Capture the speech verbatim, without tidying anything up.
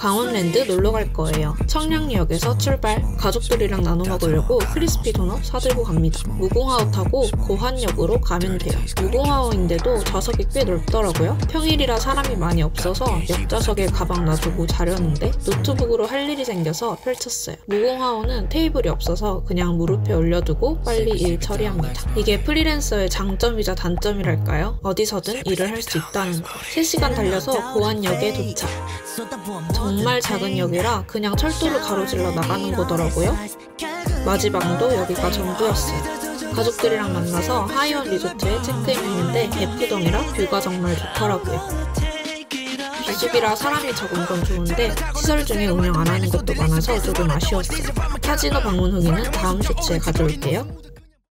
강원랜드 놀러 갈 거예요. 청량리역에서 출발. 가족들이랑 나눠 먹으려고 크리스피 도넛 사들고 갑니다. 무궁화호 타고 고환역으로 가면 돼요. 무궁화호인데도 좌석이 꽤 넓더라고요. 평일이라 사람이 많이 없어서 옆좌석에 가방 놔두고 자려는데 노트북으로 할 일이 생겨서 펼쳤어요. 무궁화호는 테이블이 없어서 그냥 무릎에 올려두고 빨리 일 처리합니다. 이게 프리랜서의 장점이자 단점이랄까요? 어디서든 일을 할 수 있다는 거. 세 시간 달려서 고환역에 도착. 정말 작은 역이라 그냥 철도를 가로질러 나가는 거더라고요. 마지막도 여기가 전부였어요. 가족들이랑 만나서 하이원 리조트에 체크인했는데 예쁘덩이라 뷰가 정말 좋더라고요. 비수기라 사람이 적은 건 좋은데 시설 중에 운영 안 하는 것도 많아서 조금 아쉬웠어요. 카지노 방문 후기는 다음 쇼츠에 가져올게요.